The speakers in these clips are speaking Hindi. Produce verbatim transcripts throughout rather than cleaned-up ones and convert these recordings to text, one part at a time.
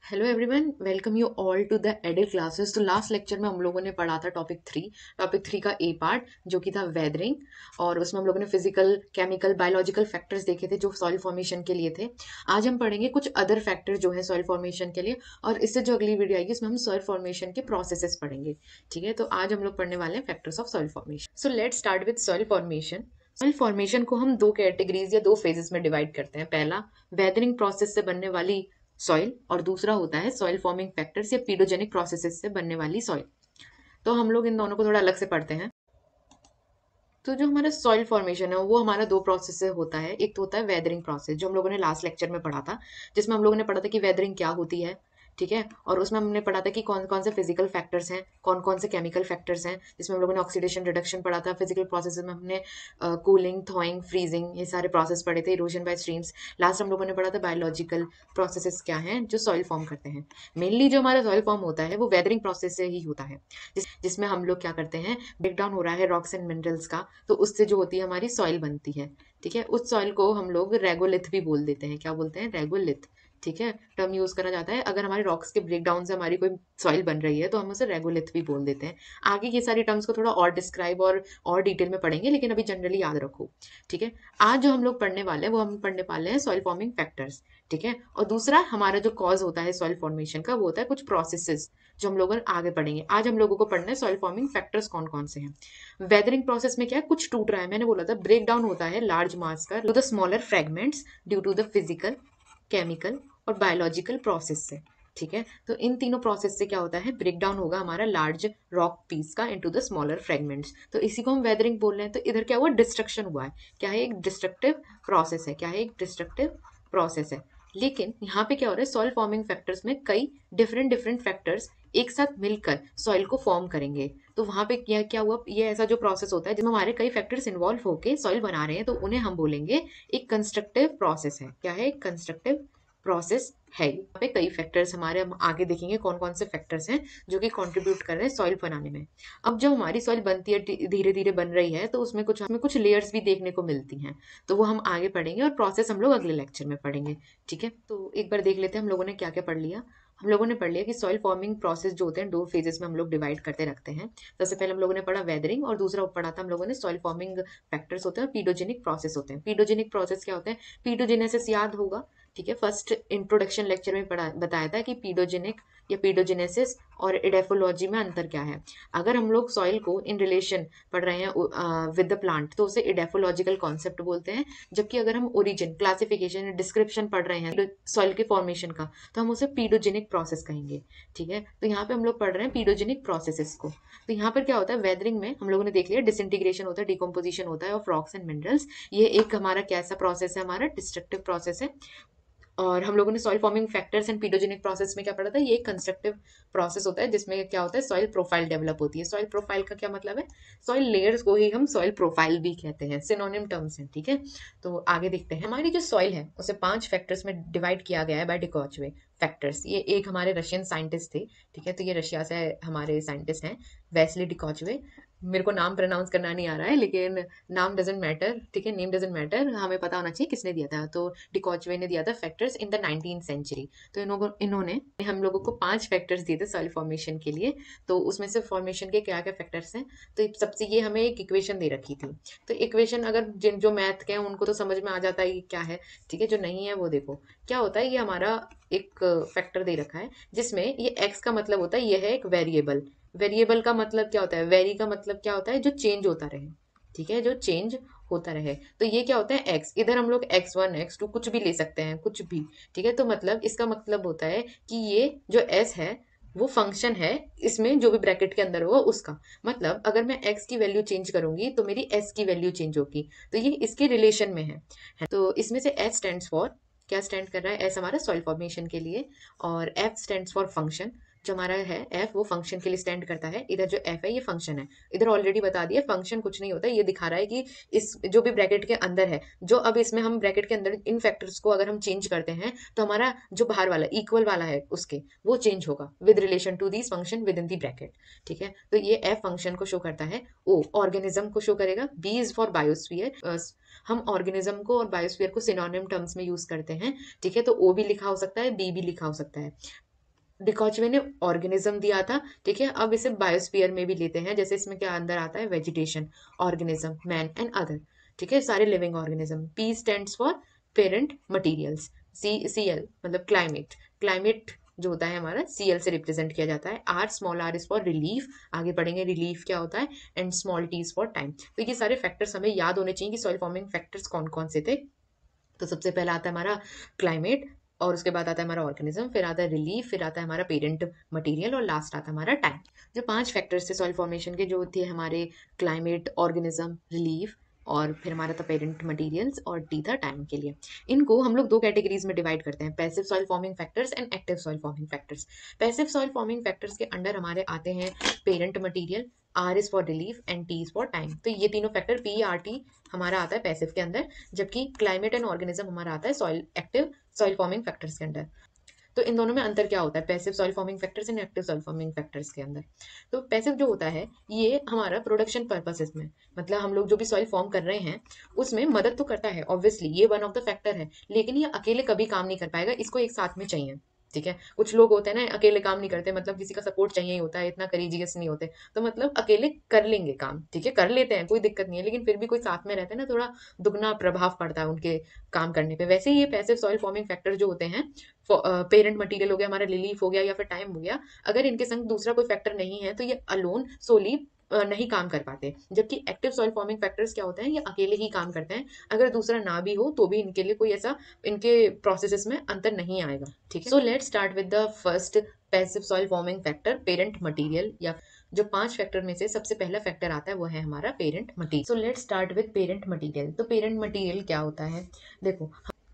Hello everyone, welcome you all to the edit classes. तो लास्ट लेक्चर में हम लोगों ने पढ़ा था टॉपिक थ्री टॉपिक थ्री का ए पार्ट जो कि था वेदरिंग। और उसमें हम लोगों ने फिजिकल, केमिकल, बायोलॉजिकल फैक्टर्स देखे थे जो सॉइल फॉर्मेशन के लिए थे। आज हम पढ़ेंगे कुछ अदर फैक्टर जो है सॉइल फॉर्मेशन के लिए, और इससे जो अगली वीडियो आएगी उसमें हम सॉइल फॉर्मेशन के प्रोसेसेस पढ़ेंगे। ठीक है, तो आज हम लोग पढ़ने वाले हैं factors of soil formation. So let's start with soil formation. Soil formation को हम दो कैटेगरीज या दो फेजेस में डिवाइड करते हैं। पहला, वेदरिंग प्रोसेस से बनने वाली सॉइल, और दूसरा होता है सॉइल फॉर्मिंग फैक्टर्स या पीडोजेनिक प्रोसेसेस से बनने वाली सॉइल। तो हम लोग इन दोनों को थोड़ा अलग से पढ़ते हैं। तो जो हमारा सॉइल फॉर्मेशन है वो हमारा दो प्रोसेस से होता है। एक तो होता है वेदरिंग प्रोसेस जो हम लोगों ने लास्ट लेक्चर में पढ़ा था, जिसमें हम लोगों ने पढ़ा था कि वेदरिंग क्या होती है। ठीक है, और उसमें हमने पढ़ा था कि कौन कौन से फिजिकल फैक्टर्स हैं, कौन कौन से केमिकल फैक्टर्स हैं, जिसमें हम लोगों ने ऑक्सीडेशन रिडक्शन पढ़ा था। फिजिकल प्रोसेस में हमने कूलिंग, थॉइंग, फ्रीजिंग, ये सारे प्रोसेस पढ़े थे। Erosion bye streams. लास्ट हम लोगों ने पढ़ा था बायोलॉजिकल प्रोसेसेस क्या हैं जो सॉइल फॉर्म करते हैं। मेनली जो हमारा सॉइल फॉर्म होता है वो वेदरिंग प्रोसेस से ही होता है, जिस, जिसमें हम लोग क्या करते हैं, ब्रेक डाउन हो रहा है रॉक्स एंड मिनरल्स का, तो उससे जो होती है हमारी सॉइल बनती है। ठीक है, उस सॉइल को हम लोग रेगोलिथ भी बोल देते हैं। क्या बोलते हैं? रेगोलिथ। ठीक है, टर्म यूज करा जाता है अगर हमारे रॉक्स के ब्रेकडाउन से हमारी कोई सॉइल बन रही है तो हम उसे रेगोलिथ भी बोल देते हैं। आगे ये सारी टर्म्स को थोड़ा और डिस्क्राइब और और डिटेल में पढ़ेंगे, लेकिन अभी जनरली याद रखो। ठीक है, आज जो हम लोग पढ़ने वाले हैं वो हम पढ़ने वाले हैं सॉइल फॉर्मिंग फैक्टर्स। ठीक है, और दूसरा हमारा जो कॉज होता है सॉइल फॉर्मेशन का वो होता है कुछ प्रोसेसेस जो हम लोग आगे पढ़ेंगे। आज हम लोगों को पढ़ना है सॉइल फॉर्मिंग फैक्टर्स कौन कौन से हैं। वेदरिंग प्रोसेस में क्या है, कुछ टूट रहा है, मैंने बोला था ब्रेक डाउन होता है लार्ज मास का to the smaller fragments due to the physical, chemical और बायोलॉजिकल प्रोसेस से। ठीक है, तो इन तीनों प्रोसेस से क्या होता है, ब्रेक डाउन होगा हमारा लार्ज रॉक पीस का इनटू द स्मॉलर फ्रेगमेंट्स। तो इसी को हम वेदरिंग बोल रहे हैं। तो इधर क्या हुआ, डिस्ट्रक्शन हुआ है। क्या है? एक डिस्ट्रक्टिव प्रोसेस है। क्या है? एक डिस्ट्रक्टिव प्रोसेस है। लेकिन यहाँ पे क्या हो रहा है, सॉइल फॉर्मिंग फैक्टर्स में कई डिफरेंट डिफरेंट फैक्टर्स एक साथ मिलकर सॉइल को फॉर्म करेंगे। तो वहां पे क्या क्या हुआ, ये ऐसा जो प्रोसेस होता है जिसमें हमारे कई फैक्टर्स इन्वॉल्व होके सॉइल बना रहे हैं, तो उन्हें हम बोलेंगे एक कंस्ट्रक्टिव प्रोसेस है। क्या है? एक कंस्ट्रक्टिव प्रोसेस है। यहाँ पे कई फैक्टर्स हमारे, हम आगे देखेंगे कौन कौन से फैक्टर्स हैं जो कि कंट्रीब्यूट कर रहे हैं सॉइल बनाने में। अब जब हमारी सॉइल बनती है, धीरे धीरे बन रही है, तो उसमें कुछ हमें कुछ लेयर्स भी देखने को मिलती हैं। तो वो हम आगे पढ़ेंगे और प्रोसेस हम लोग अगले लेक्चर में पढ़ेंगे। ठीक है, तो एक बार देख लेते हैं हम लोगों ने क्या क्या पढ़ लिया। हम लोगों ने पढ़ लिया कि सॉइल फॉर्मिंग प्रोसेस जो होते हैं दो फेजेस में हम लोग डिवाइड करते रखते हैं। सबसे पहले हम लोगों ने पढ़ा वेदरिंग, और दूसरा पढ़ा था हम लोगों ने सॉइल फॉर्मिंग फैक्टर्स होते हैं, पीडोजेनिक प्रोसेस होते हैं। पीडोजेनिक प्रोसेस क्या होते हैं? पीडोजेनेसिस याद होगा। ठीक है, फर्स्ट इंट्रोडक्शन लेक्चर में पढ़ा बताया था कि पीडोजेनिक या पीडोजेनेसिस और इडेफोलॉजी में अंतर क्या है। अगर हम लोग सॉइल को इन रिलेशन पढ़ रहे हैं विद द प्लांट तो उसे इडेफोलॉजिकल कॉन्सेप्ट बोलते हैं। जबकि अगर हम ओरिजिन, क्लासिफिकेशन, डिस्क्रिप्शन पढ़ रहे हैं सॉइल के फॉर्मेशन का तो हम उसे पीडोजेनिक प्रोसेस कहेंगे। ठीक है, तो यहाँ पे हम लोग पढ़ रहे हैं पीडोजेनिक प्रोसेसेस को। तो यहाँ पर क्या होता है, वेदरिंग में हम लोगों ने देख लिया डिसइंटीग्रेशन होता है, डिकम्पोजिशन होता है ऑफ रॉक्स एंड मिनरल्स। ये एक हमारा कैसा प्रोसेस है, हमारा डिस्ट्रक्टिव प्रोसेस है। और हम लोगों ने soil forming factors and pedogenic process में क्या पढ़ा था, ये कंस्ट्रक्टिव प्रोसेस होता है जिसमें क्या होता है, सॉइल प्रोफाइल डेवलप होती है। सॉइल प्रोफाइल का क्या मतलब है, सॉइल लेयर्स को ही हम सॉइल प्रोफाइल भी कहते हैं, सिनोनिम टर्म्स हैं। ठीक है, तो आगे देखते हैं। हमारी जो सॉइल है उसे पांच फैक्टर्स में डिवाइड किया गया है बाय डिकॉचवे फैक्टर्स। ये एक हमारे रशियन साइंटिस्ट थे। ठीक है, तो ये रशिया से हमारे साइंटिस्ट हैं, वेस्ली डिकॉचवे। मेरे को नाम प्रोनाउंस करना नहीं आ रहा है, लेकिन नाम डजेंट मैटर। ठीक है, नेम डजेंट मैटर, हमें पता होना चाहिए किसने दिया था। तो डिकॉचवे ने दिया था factors in the nineteen century. तो इन्हों इन्होंने हम लोगों को पांच फैक्टर्स दिए थे सॉइल फॉर्मेशन के लिए। तो उसमें से फॉर्मेशन के क्या क्या फैक्टर्स हैं, तो सबसे ये हमें एक इक्वेशन दे रखी थी। तो इक्वेशन अगर जिन जो मैथ के हैं उनको तो समझ में आ जाता है क्या है। ठीक है, जो नहीं है वो देखो क्या होता है। ये हमारा एक फैक्टर दे रखा है जिसमें ये एक्स का मतलब होता है ये है एक वेरिएबल। वेरिएबल का मतलब क्या होता है, वेरी का मतलब क्या होता है, जो चेंज होता रहे। ठीक है, जो चेंज होता रहे। तो ये क्या होता है, एक्स। इधर हम लोग एक्स वन एक्स टू कुछ भी ले सकते हैं, कुछ भी। ठीक है, तो मतलब इसका मतलब होता है कि ये जो एस है वो फंक्शन है, इसमें जो भी ब्रैकेट के अंदर होगा उसका मतलब अगर मैं एक्स की वैल्यू चेंज करूंगी तो मेरी एस की वैल्यू चेंज होगी। तो ये इसके रिलेशन में है, है। तो इसमें से एस स्टैंड्स फॉर, क्या स्टैंड कर रहा है, एस हमारा सॉइल फॉर्मेशन के लिए, और एफ स्टैंड्स फॉर फंक्शन। जो हमारा है एफ वो फंक्शन के लिए स्टैंड करता है। इधर जो एफ है ये फंक्शन है। इधर ऑलरेडी बता दिया फंक्शन कुछ नहीं होता है, ये दिखा रहा है कि इस जो भी ब्रैकेट के अंदर है, जो अब इसमें हम ब्रैकेट के अंदर इन फैक्टर्स को अगर हम चेंज करते हैं तो हमारा जो बाहर वाला इक्वल वाला है उसके वो चेंज होगा with relation to this function with in the bracket. ठीक है, तो ये एफ फंक्शन को शो करता है। ओ ऑर्गेनिज्म को शो करेगा। B is for biosphere. हम ऑर्गेनिज्म को और बायोस्फीयर को सिनोनिम टर्म्स में यूज करते हैं। ठीक है, तो ओ भी लिखा हो सकता है, बी भी लिखा हो सकता है। डिकॉचवे ने ऑर्गेनिज्म दिया था, ठीक है। अब इसे बायोस्फीयर में भी लेते हैं, जैसे इसमें क्या अंदर आता है, vegetation, organism, man and other, ठीक है, सारे living organism. P stands for parent materials. C C L मतलब क्लाइमेट, क्लाइमेट जो होता है हमारा सी एल से रिप्रेजेंट किया जाता है। R, small R is for relief, आगे पढ़ेंगे रिलीफ क्या होता है, and small T is for time. तो ये सारे फैक्टर्स हमें याद होने चाहिए कि सॉइल फॉर्मिंग फैक्टर्स कौन कौन से थे। तो सबसे पहला आता है हमारा क्लाइमेट, और उसके बाद आता है हमारा ऑर्गेनिज्म, फिर आता है रिलीफ, फिर आता है हमारा पेरेंट मटेरियल, और लास्ट आता है हमारा टाइम। जो पांच फैक्टर्स थे सॉइल फॉर्मेशन के, जो थे हमारे क्लाइमेट, ऑर्गेनिज्म, रिलीफ, और फिर हमारा था पेरेंट मटेरियल्स, और टी था टाइम के लिए। इनको हम लोग दो कैटेगरीज में डिवाइड करते हैं, passive soil forming factors and active soil forming factors. Passive soil forming factors के अंडर हमारे आते हैं parent material, R is for relief and T is for time. तो ये तीनों फैक्टर पी आर टी हमारा आता है पैसिव के अंदर, जबकि क्लाइमेट एंड ऑर्गेनिज्म हमारा आता है soil active soil forming factors के अंदर। तो इन दोनों में अंतर क्या होता है, passive soil forming factors and active soil forming factors के अंदर। तो पैसिव जो होता है ये हमारा प्रोडक्शन पर्पसेस में, मतलब हम लोग जो भी सॉइल फॉर्म कर रहे हैं उसमें मदद तो करता है, ऑब्वियसली ये वन ऑफ द फैक्टर है, लेकिन ये अकेले कभी काम नहीं कर पाएगा, इसको एक साथ में चाहिए, ठीक है। कुछ लोग होते हैं ना अकेले काम नहीं करते, मतलब किसी का सपोर्ट चाहिए ही होता है, इतना करेजियस नहीं होते, तो मतलब अकेले कर लेंगे काम, ठीक है, कर लेते हैं, कोई दिक्कत नहीं है, लेकिन फिर भी कोई साथ में रहता है ना, थोड़ा दुगना प्रभाव पड़ता है उनके काम करने पे। वैसे ही ये पैसिव सॉइल फॉर्मिंग फैक्टर जो होते हैं, पेरेंट मटेरियल हो गया हमारा, रिलीफ हो गया, या फिर टाइम हो गया, अगर इनके संग दूसरा कोई फैक्टर नहीं है तो ये अलोन सोली नहीं काम कर पाते। जबकि एक्टिव सॉइल फॉर्मिंग फैक्टर्स क्या होते हैं, ये अकेले ही काम करते हैं, अगर दूसरा ना भी हो तो भी इनके लिए कोई ऐसा इनके प्रोसेसेस में अंतर नहीं आएगा, ठीक है। So let's start with the first passive soil forming factor, parent material. या जो पांच फैक्टर में से सबसे पहला फैक्टर आता है वो है हमारा parent material. So let's start with parent material. तो पेरेंट मटेरियल क्या होता है, देखो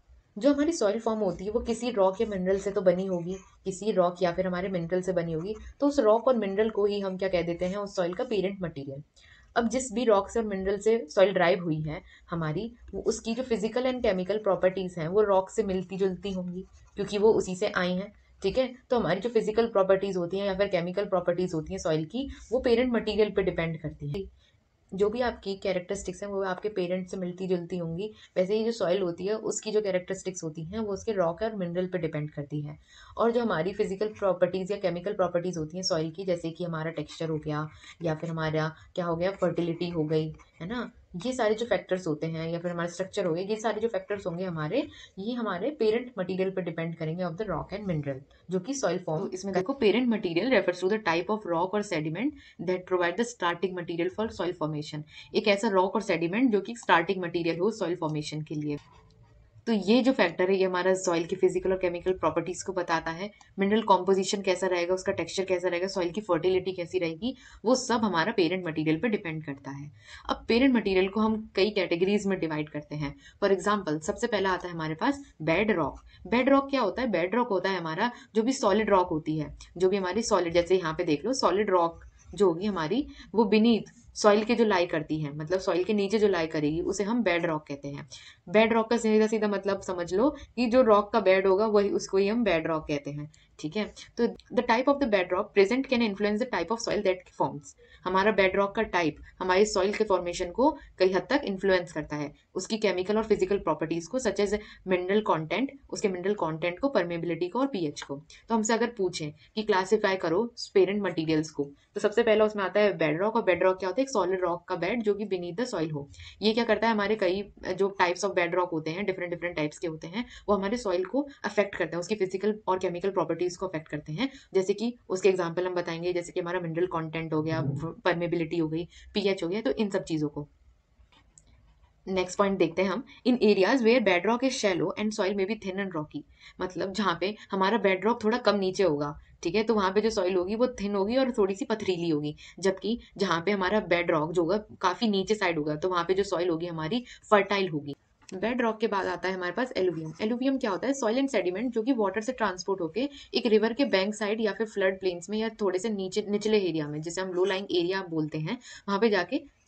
जो हमारी सॉइल फॉर्म होती है वो किसी रॉक या मिनरल से तो बनी होगी, किसी रॉक या फिर हमारे मिनरल से बनी होगी, तो उस रॉक और मिनरल को ही हम क्या कह देते हैं, उस सॉइल का पेरेंट मटेरियल। अब जिस भी रॉक से और मिनरल से सॉइल ड्राइव हुई है हमारी, वो उसकी जो फिजिकल एंड केमिकल प्रॉपर्टीज हैं वो रॉक से मिलती जुलती होंगी, क्योंकि वो उसी से आई हैं, ठीक है। तो हमारी जो फिजिकल प्रॉपर्टीज होती हैं या फिर केमिकल प्रॉपर्टीज होती हैं सॉइल की, वो पेरेंट मटेरियल पे डिपेंड करती है। जो भी आपकी कैरेक्टरिस्टिक्स हैं वो आपके पेरेंट से मिलती जुलती होंगी, वैसे ही जो सॉइल होती है उसकी जो कैरेक्टरिस्टिक्स होती हैं वो उसके रॉक और मिनरल पे डिपेंड करती है। और जो हमारी फिजिकल प्रॉपर्टीज़ या केमिकल प्रॉपर्टीज़ होती हैं सॉइल की, जैसे कि हमारा टेक्सचर हो गया, या फिर हमारा क्या हो गया, फर्टिलिटी हो गई, है ना, ये सारे जो फैक्टर्स होते हैं, या फिर हमारा स्ट्रक्चर हो गया, ये सारे जो फैक्टर्स होंगे हमारे, ये हमारे पेरेंट मटेरियल पे डिपेंड करेंगे of the rock and mineral, जो कि सॉइल फॉर्म। इसमें देखो parent material refers to the type of rock और sediment that provide the starting material for soil formation. एक ऐसा रॉक और सेडिमेंट जो कि स्टार्टिंग मटेरियल हो सॉइल फॉर्मेशन के लिए। तो ये जो फैक्टर है ये हमारा सॉइल की फिजिकल और केमिकल प्रॉपर्टीज को बताता है, मिनरल कॉम्पोजिशन कैसा रहेगा, उसका टेक्सचर कैसा रहेगा, सॉइल की फर्टिलिटी कैसी रहेगी, वो सब हमारा पेरेंट मटेरियल पे डिपेंड करता है। अब पेरेंट मटेरियल को हम कई कैटेगरीज में डिवाइड करते हैं। फॉर एग्जाम्पल सबसे पहला आता है हमारे पास बेड रॉक। बेड रॉक क्या होता है, बेड रॉक होता है हमारा जो भी सॉलिड रॉक होती है, जो भी हमारी सॉलिड, जैसे यहाँ पे देख लो सॉलिड रॉक जो होगी हमारी, वो बीनीथ सॉइल के जो लाई करती है, मतलब सॉइल के नीचे जो लाई करेगी उसे हम बेड रॉक कहते हैं। बेड रॉक का सीधा सीधा मतलब समझ लो कि जो रॉक का बेड होगा वही, उसको ही हम बेड रॉक कहते हैं, ठीक है। तो the type of the bed rock present can influence the type of soil that forms. हमारा बेड रॉक का टाइप हमारी सॉइल के फॉर्मेशन को कई हद तक इन्फ्लुएंस करता है, उसकी केमिकल और फिजिकल प्रॉपर्टीज को, सच एज मिनरल कॉन्टेंट, उसके मिनरल कॉन्टेंट को, परमेबिलिटी को और पीएच को। तो हमसे अगर पूछें कि क्लासिफाई करो पेरेंट मटीरियल्स को, तो सबसे पहला उसमें आता है बेड रॉक। और बेड रॉक क्या होता है, एक सॉलिड रॉक का बेड जो कि बीनीथ द सॉइल हो। ये क्या करता है, हमारे कई जो टाइप्स ऑफ बेड रॉक होते हैं, डिफरेंट डिफरेंट टाइप्स के होते हैं, वो हमारे सॉइल को अफेक्ट करता है, उसकी फिजिकल और केमिकल प्रॉपर्टीज को अफेक्ट करते हैं। जैसे कि उसके एग्जाम्पल हम बताएंगे, जैसे कि हमारा मिनरल कॉन्टेंट हो गया, परमेबिलिटी हो गई, पीएच हो गया, तो इन सब चीजों को। नेक्स्ट पॉइंट देखते हैं हम, in areas where bed rock is shallow and soil may be thin and rocky. मतलब जहाँ पे हमारा बेड रॉक थोड़ा कम नीचे होगा, ठीक है, तो वहां पे जो सॉइल होगी वो थिन होगी और थोड़ी सी पथरीली होगी। जबकि जहाँ पे हमारा बेड रॉक जो होगा काफी नीचे साइड होगा, तो वहां पे जो सॉइल होगी हमारी फर्टाइल होगी। बेड रॉक के बाद आता है हमारे पास एलुवियम। एलुवियम क्या होता है, सॉइल एंड सेडिमेंट जो कि वाटर से ट्रांसपोर्ट होके एक रिवर के बैंक साइड या फिर फ्लड प्लेन्स में या थोड़े से नीचे निचले एरिया में, जिसे हम लो लाइंग एरिया बोलते हैं, वहां पे जाके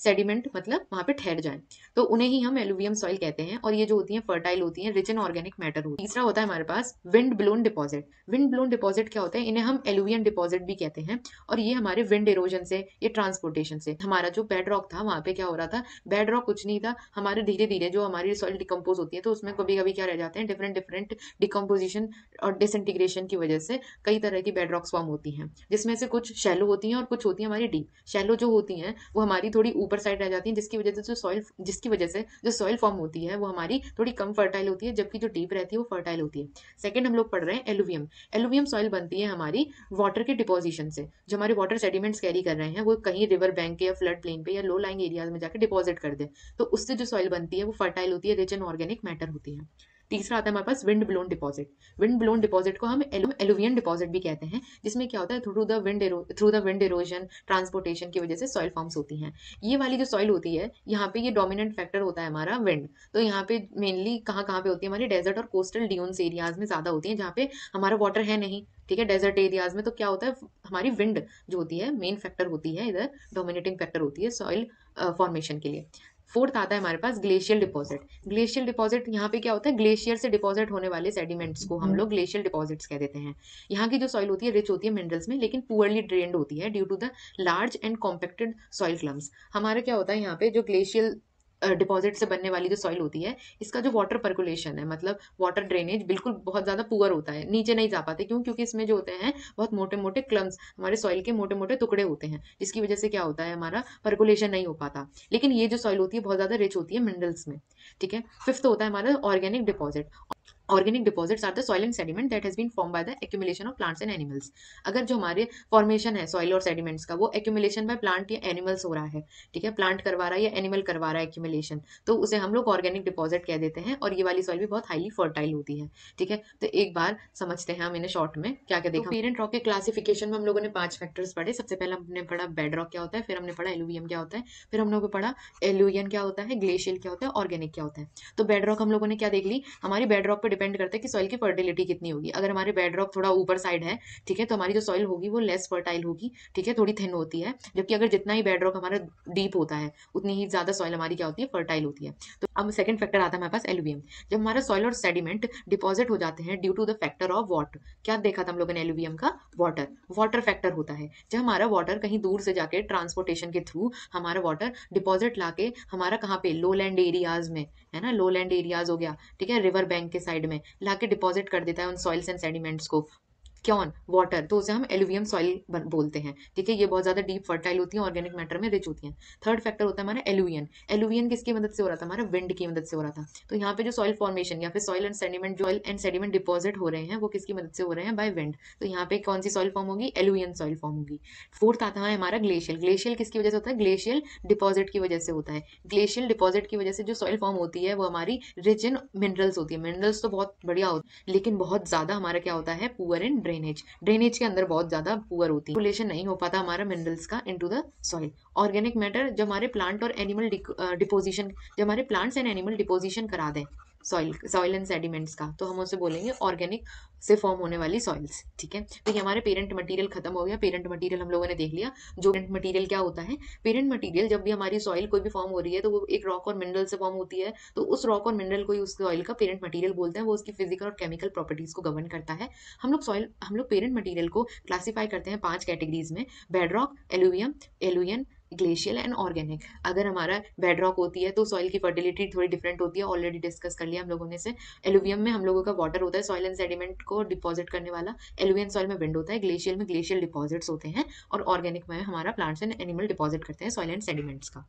सेडिमेंट मतलब वहां पे ठहर जाए, तो उन्हें ही हम एलुवियम सॉइल कहते हैं। और ये जो होती है फर्टाइल होती है, रिच इन ऑर्गेनिक मैटर होती है। तीसरा होता है हमारे पास wind blown deposit. Wind blown deposit क्या होता है, इन्हें हम एलुवियन डिपॉजिट भी कहते हैं। और ये हमारे विंड इरोजन से, ये ट्रांसपोर्टेशन से, हमारा जो बेड रॉक था वहां पे क्या हो रहा था, बेड रॉक कुछ नहीं था, हमारे धीरे धीरे जो हमारी सॉइल डिकम्पोज होती है तो उसमें कभी कभी क्या रह जाते हैं, डिफरेंट डिफरेंट डिकम्पोजिशन और डिसइंटीग्रेशन की वजह से कई तरह की बेड रॉक्स फॉर्म होती हैं, जिसमें से कुछ शैलो होती हैं और कुछ होती हैं हमारी डीप। शैलो जो होती हैं वो हमारी थोड़ी ऊपर साइड रह जाती हैं, जिसकी वजह से जो सॉइल जिसकी वजह से जो सॉइल फॉर्म होती है वो हमारी थोड़ी कम फर्टाइल होती है, जबकि जो डीप रहती है वो फर्टाइल होती है। सेकंड हम लोग पढ़ रहे हैं एलुवियम। एलुवियम सॉइल बनती है हमारी वाटर के डिपोजिशन से। जो हमारे वाटर सेडिमेंट्स कैरी कर रहे हैं वो कहीं रिवर बैंक के या फ्लड प्लेन पे या लो लाइंग एरियाज में जाकर डिपॉजिट कर दे, तो उससे जो सॉइल बनती है वो फर्टाइल होती है, रिच इन ऑर्गेनिक मैटर होती है। तीसरा आता है हमारे पास wind blown deposit. Wind blown deposit को हम एलुवियन डिपॉजिट भी कहते हैं, जिसमें क्या होता है, through the wind through the wind erosion transportation की वजह से सॉइल फॉर्म्स होती हैं। ये वाली जो सॉइल होती है यहाँ पे ये डोमिनेंट फैक्टर होता है हमारा विंड। तो यहाँ पे मेनली कहाँ कहाँ पे होती है, हमारी डेजर्ट और कोस्टल ड्यून्स एरियाज में ज्यादा होती है, जहाँ पे हमारा वाटर है नहीं। ठीक है, डेजर्ट एरियाज में तो क्या होता है, हमारी विंड जो होती है मेन फैक्टर होती है, इधर डोमिनेटिंग फैक्टर होती है सॉइल फॉर्मेशन के लिए। फोर्थ आता है हमारे पास ग्लेशियल डिपॉजिट। ग्लेशियल डिपॉजिट यहाँ पे क्या होता है, ग्लेशियर से डिपॉजिट होने वाले सेडिमेंट्स को हम लोग ग्लेशियल डिपॉजिट्स कह देते हैं। यहाँ की जो सॉइल होती है रिच होती है मिनरल्स में, लेकिन पुअरली ड्रेन्ड होती है due to the large and compacted soil clumps. हमारे क्या होता है यहाँ पे जो ग्लेशियल डिपॉजिट से बनने वाली जो सॉइल होती है, इसका जो वाटर पर्कुलेशन है, मतलब वाटर ड्रेनेज बिल्कुल बहुत ज्यादा पुअर होता है, नीचे नहीं जा पाते। क्यों? क्योंकि इसमें जो होते हैं बहुत मोटे मोटे क्लम्स, हमारे सॉइल के मोटे मोटे टुकड़े होते हैं, जिसकी वजह से क्या होता है, हमारा पर्कुलेशन नहीं हो पाता। लेकिन ये जो सॉइल होती है बहुत ज्यादा रिच होती है मिनरल्स में। ठीक है, फिफ्थ होता है हमारा organic deposit. Organic deposits are the soil and sediment that has been form by the accumulation of plants and animals. अगर जो हमारे फॉर्मेशन है सॉइल और सेडिमेंट्स का वो एक्यूमुलेशन बाय प्लांट या एनिमल्स हो रहा है, ठीक है, प्लांट करवा रहा है या एनिमल करवा रहा है एक्यूमुलेशन, तो उसे हम लोग ऑर्गेनिक डिपॉजिट कह देते हैं। और ये वाली सॉइल भी बहुत हाईली फर्टाइल होती है। ठीक है, तो एक बार समझते हैं हम इन्हें शॉर्ट में क्या क्या देखा। पेरेंट रॉक के क्लासिफिकेशन में हम लोगों ने पांच फैक्टर्स पढ़े। सबसे पहले हमने पढ़ा बेड रॉक क्या होता है, फिर हमने पढ़ा एलुवियम क्या होता है, फिर हम लोगों ने पढ़ा एलुवियन क्या होता है, ग्लेशियल क्या होता है, ऑर्गेनिक क्या होता है। तो बेड रॉक हम लोगों ने क्या देख ली, हमारी बेड रॉक पर डिपेंड करता है कि सॉइल की फर्टिलिटी कितनी होगी। अगर हमारे बेड रॉक थोड़ा ऊपर साइड है, ठीक है, तो हमारी जो सॉइल होगी वो लेस फर्टाइल होगी, ठीक है, थोड़ी थिन होती है। जबकि अगर जितना ही बेड रॉक हमारा डीप होता है उतनी ही ज्यादा सॉइल हमारी क्या होती है, फर्टाइल होती है। तो अब सेकंड फैक्टर आता है हमारे पास एलुवियम। जब हमारा सॉइल और सेडिमेंट डिपॉजिट हो जाते हैं due to the factor of water, क्या देखा था हम लोगों ने एलुवियम का, वाटर वाटर फैक्टर होता है। जब हमारा वाटर कहीं दूर से जाके ट्रांसपोर्टेशन के थ्रू हमारा वाटर डिपॉजिट लाके हमारा कहाँ पे, लो लैंड एरियाज में, है ना, लो लैंड एरियाज हो गया, ठीक है, रिवर बैंक के साइड में लाके डिपॉजिट कर देता है उन सॉइल्स एंड सेडिमेंट्स को, क्यों, वाटर, तो उसे हम एलुवियम सॉइल बोलते हैं। ठीक है, ये बहुत ज्यादा डीप फर्टाइल होती है, ऑर्गेनिक मैटर में रिच होती हैं। थर्ड फैक्टर होता है हमारा एलुवियन। एलुवियन किसकी मदद से हो रहा था, हमारा विंड की मदद से हो रहा था। तो यहाँ पे जो सॉइल फॉर्मेशन या फिर सॉइल एंड सेडिमेंट जो एंड सेडिमेंट डिपॉजिट हो रहे हैं वो किसकी मदद से हो रहे हैं, बाय विंड। तो यहाँ पे कौन सी सॉइल फॉर्म होगी, एलुवियन सॉइल फॉर्म होगी। फोर्थ आता है हमारा ग्लेशियल। ग्लेशियल किसकी वजह से होता है, ग्लेशियल डिपॉजिट की वजह से होता है। ग्लेशियल डिपॉजिट की वजह से जो सॉइल फॉर्म होती है वो हमारी रिच इन मिनरल्स होती है। मिनरल्स तो बहुत बढ़िया होती है, लेकिन बहुत ज्यादा हमारा क्या होता है, पुअर इन ड्रेनेज। ड्रेनेज के अंदर बहुत ज्यादा पुअर होती है, सर्कुलेशन नहीं हो पाता हमारा मिनरल्स का into the soil. Organic matter, जब हमारे प्लांट और एनिमल डिपोजिशन, जब हमारे प्लांट्स एंड एनिमल डिपोजिशन करा दें सॉइल सॉइल एंड सेडिमेंट्स का, तो हम उसे बोलेंगे ऑर्गेनिक से फॉर्म होने वाली सॉइल्स। ठीक है, तो ये हमारे पेरेंट मटेरियल खत्म हो गया। पेरेंट मटेरियल हम लोगों ने देख लिया। जो पेरेंट मटेरियल क्या होता है, पेरेंट मटेरियल जब भी हमारी सॉइल कोई भी फॉर्म हो रही है तो वो एक रॉक और मिनरल से फॉर्म होती है, तो उस रॉक और मिनरल को ही उस सॉइल का पेरेंट मटेरियल बोलते हैं। वो उसकी फिजिकल और केमिकल प्रॉपर्टीज को गवर्न करता है। हम लोग सॉइल हम लोग पेरेंट मटेरियल को क्लासीफाई करते हैं पांच कैटेगरीज में, bed rock, eluvium, alluvion, glacial and organic. अगर हमारा बेड रॉक होती है तो सॉइल की फर्टिलिटी थोड़ी डिफरेंट होती है, ऑलरेडी डिस्कस कर लिया हम लोगों ने से। एलुवियम में हम लोगों का वाटर होता है सॉइल एंड सेडिमेंट को डिपॉजिट करने वाला। एलुवियन सॉइल में विंड होता है। ग्लेशियल में ग्लेशियल डिपॉजिट्स होते हैं। और ऑर्गेनिक में हमारा प्लांट्स एंड एनिमल डिपॉजिट करते हैं सॉइल एंड सेडिमेंट्स का।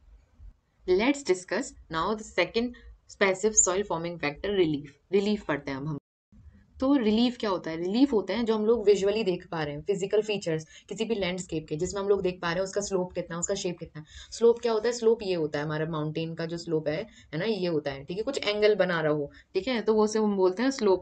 Let's discuss now the second passive soil forming factor, relief. Relief पढ़ते हैं हम। तो रिलीफ क्या होता है, रिलीफ होता है जो हम लोग विजुअली देख पा रहे हैं, फिजिकल फीचर्स किसी भी लैंडस्केप के, जिसमें हम लोग देख पा रहे हैं उसका स्लोप कितना, उसका शेप कितना है। स्लोप क्या होता है, स्लोप ये होता है हमारा माउंटेन का जो स्लोप है है ना, ये होता है, ठीक है, कुछ एंगल बना रहा हो, ठीक है, तो वो से हम बोलते हैं स्लोप।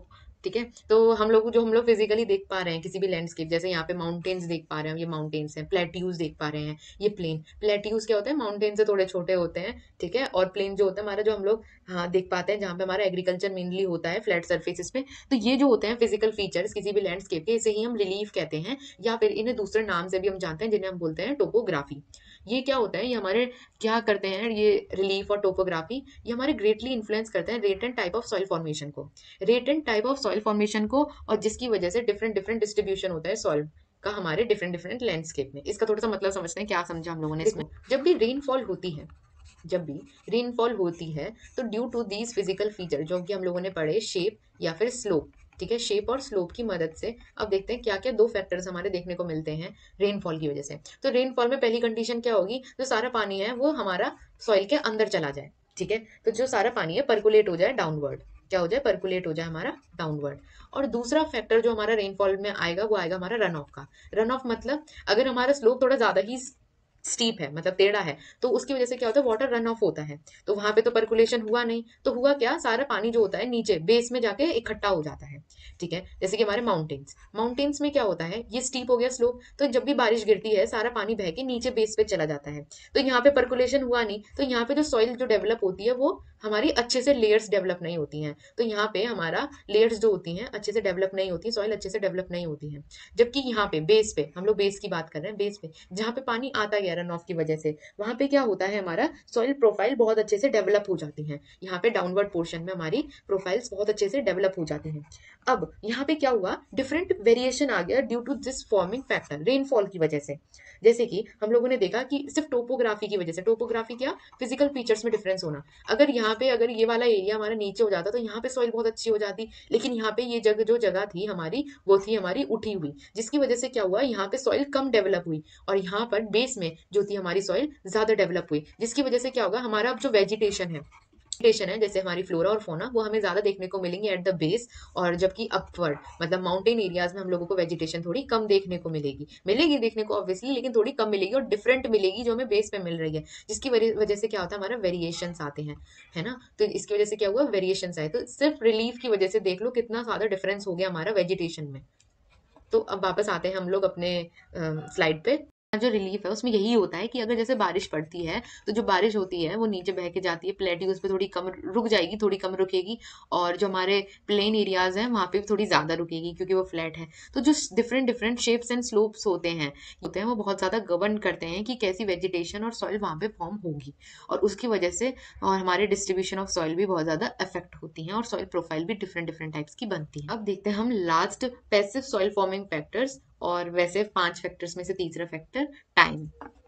ठीक है। तो हम लोग जो हम लोग फिजिकली देख पा रहे हैं किसी भी लैंडस्केप, जैसे यहाँ पे माउंटेन्स देख पा रहे हैं, ये माउंटेन्स हैं, प्लेट्यूज देख पा रहे हैं, ये प्लेन। प्लेट्यूज क्या होते हैं, माउंटेन से थोड़े छोटे होते हैं, ठीक है। और प्लेन जो होता है हमारा, जो हम लोग हाँ देख पाते हैं, जहाँ पे हमारा एग्रीकल्चर मेनली होता है फ्लैट सर्फेसिस पे। तो ये जो होते हैं फिजिकल फीचर्स किसी भी लैंडस्केप के, इसे ही हम रिलीफ कहते हैं, या फिर इन्हें दूसरे नाम से भी हम जानते हैं, जिन्हें हम बोलते हैं टोपोग्राफी। ये क्या होता है, ये हमारे क्या करते हैं, ये रिलीफ और टोपोग्राफी ये हमारे ग्रेटली इन्फ्लुएंस करते हैं rate and type of soil formation को, rate and type of soil formation को, और जिसकी वजह से डिफरेंट डिफरेंट डिस्ट्रीब्यूशन होता है सॉइल का हमारे डिफरेंट डिफरेंट लैंडस्केप में। इसका थोड़ा सा मतलब समझते हैं, क्या समझा हम लोगों ने इसमें। जब भी रेनफॉल होती है, जब भी रेनफॉल होती है, तो due to these physical feature जो कि हम लोगों ने पढ़े, शेप या फिर स्लोप, ठीक है, शेप और स्लोप की मदद से अब देखते हैं क्या क्या दो फैक्टर्स हमारे देखने को मिलते हैं रेनफॉल की वजह से। तो रेनफॉल में पहली कंडीशन क्या होगी, जो सारा पानी है वो हमारा सॉइल के अंदर चला जाए, ठीक है। तो जो सारा पानी है परकुलेट हो जाए डाउनवर्ड, क्या हो जाए, परकुलेट हो जाए हमारा डाउनवर्ड। और दूसरा फैक्टर जो हमारा रेनफॉल में आएगा, वो आएगा हमारा रन ऑफ का। रन ऑफ मतलब अगर हमारा स्लोप थोड़ा ज्यादा ही स्टीप है, मतलब टेढ़ा है, तो उसकी वजह से क्या होता है, वाटर रन ऑफ होता है। तो वहां पे तो पर्कुलेशन हुआ नहीं, तो हुआ क्या, सारा पानी जो होता है नीचे बेस में जाके इकट्ठा हो जाता है, ठीक है। जैसे कि हमारे माउंटेन्स माउंटेन्स में क्या होता है, ये स्टीप हो गया स्लोप, तो जब भी बारिश गिरती है सारा पानी बह के नीचे बेस पे चला जाता है। तो यहाँ पे पर्कुलेशन हुआ नहीं, तो यहाँ पे जो सॉइल जो डेवलप होती है वो हमारी अच्छे से लेयर्स डेवलप नहीं होती हैं। तो यहाँ पे हमारा लेयर्स जो होती हैं अच्छे से डेवलप नहीं होती, सॉइल अच्छे से डेवलप नहीं होती है। जबकि यहाँ पे बेस पे, हम लोग बेस की बात कर रहे हैं, बेस पे जहाँ पे पानी आता गया रन ऑफ की वजह से, वहां पे क्या होता है, हमारा सॉइल प्रोफाइल बहुत अच्छे से डेवलप हो जाती है। यहाँ पे डाउनवर्ड पोर्शन में हमारी प्रोफाइल्स बहुत अच्छे से डेवलप हो जाती हैं। अब यहाँ पे क्या हुआ, डिफरेंट वेरिएशन आ गया due to this forming factor, rainfall की वजह से। जैसे कि हम लोगों ने देखा कि सिर्फ टोपोग्राफी की वजह से, टोपोग्राफी क्या, फिजिकल फीचर्स में डिफरेंस होना। अगर यहाँ पे अगर ये वाला एरिया हमारा नीचे हो जाता तो यहाँ पे सॉइल बहुत अच्छी हो जाती, लेकिन यहाँ पे ये जगह जो जगह थी हमारी, वो थी हमारी उठी हुई, जिसकी वजह से क्या हुआ, यहाँ पे सॉइल कम डेवलप हुई, और यहाँ पर बेस में जो थी हमारी सॉइल ज्यादा डेवलप हुई, जिसकी वजह से क्या होगा, हमारा अब जो वेजिटेशन है वेजिटेशन है जैसे हमारी फ्लोरा और फोना, वो हमें ज्यादा देखने को मिलेंगे एट द बेस। और जबकि अपवर्ड मतलब माउंटेन एरियाज में हम लोगों को वेजिटेशन थोड़ी कम देखने को मिलेगी, मिलेगी देखने को ऑब्वियसली, लेकिन थोड़ी कम मिलेगी और डिफरेंट मिलेगी जो हमें बेस पे मिल रही है, जिसकी वजह से क्या होता है, हमारा वेरिएशंस आते हैं, है ना। तो इसकी वजह से क्या हुआ, वेरिएशंस आए। तो सिर्फ रिलीफ की वजह से देख लो कितना ज्यादा डिफरेंस हो गया हमारा वेजिटेशन में। तो अब वापस आते हैं हम लोग अपने स्लाइड पे। जो रिलीफ है उसमें यही होता है कि अगर जैसे बारिश पड़ती है, तो जो बारिश होती है वो नीचे बह के जाती है, प्लेट्यूज पे थोड़ी कम रुक जाएगी, थोड़ी कम रुकेगी, और जो हमारे प्लेन एरियाज हैं वहां पे थोड़ी ज्यादा रुकेगी क्योंकि वो फ्लैट है। तो जो different different shapes and slopes होते हैं होते हैं वो बहुत ज्यादा गवर्न करते हैं कि कैसी वेजिटेशन और सॉइल वहां पे फॉर्म होगी, और उसकी वजह से और हमारे डिस्ट्रीब्यूशन ऑफ सॉइल भी बहुत ज्यादा अफेक्ट होती है, और सॉइल प्रोफाइल भी डिफरेंट डिफरेंट टाइप्स की बनती है। अब देखते हैं हम last passive soil forming factors, और वैसे पांच फैक्टर्स में से तीसरा factor time.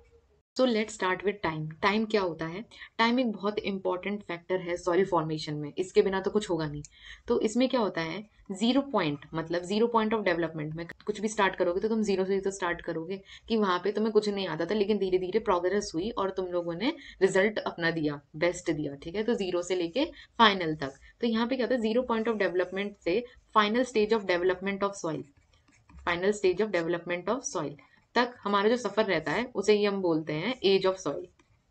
So let start with time. Time क्या होता है, टाइम एक बहुत इंपॉर्टेंट फैक्टर है सॉइल फॉर्मेशन में, इसके बिना तो कुछ होगा नहीं। तो इसमें क्या होता है, जीरो पॉइंट मतलब जीरो पॉइंट ऑफ डेवलपमेंट में कुछ भी स्टार्ट करोगे तो तुम जीरो से ही तो स्टार्ट करोगे, कि वहां पे तुम्हें कुछ नहीं आता था, लेकिन धीरे धीरे प्रोग्रेस हुई और तुम लोगों ने रिजल्ट अपना दिया, बेस्ट दिया, ठीक है। तो जीरो से लेके फाइनल तक। तो यहाँ पे क्या होता है, जीरो पॉइंट ऑफ डेवलपमेंट से final stage of development of soil, final stage of development of soil तक हमारा जो सफर रहता है उसे ही हम बोलते हैं एज ऑफ सॉइल।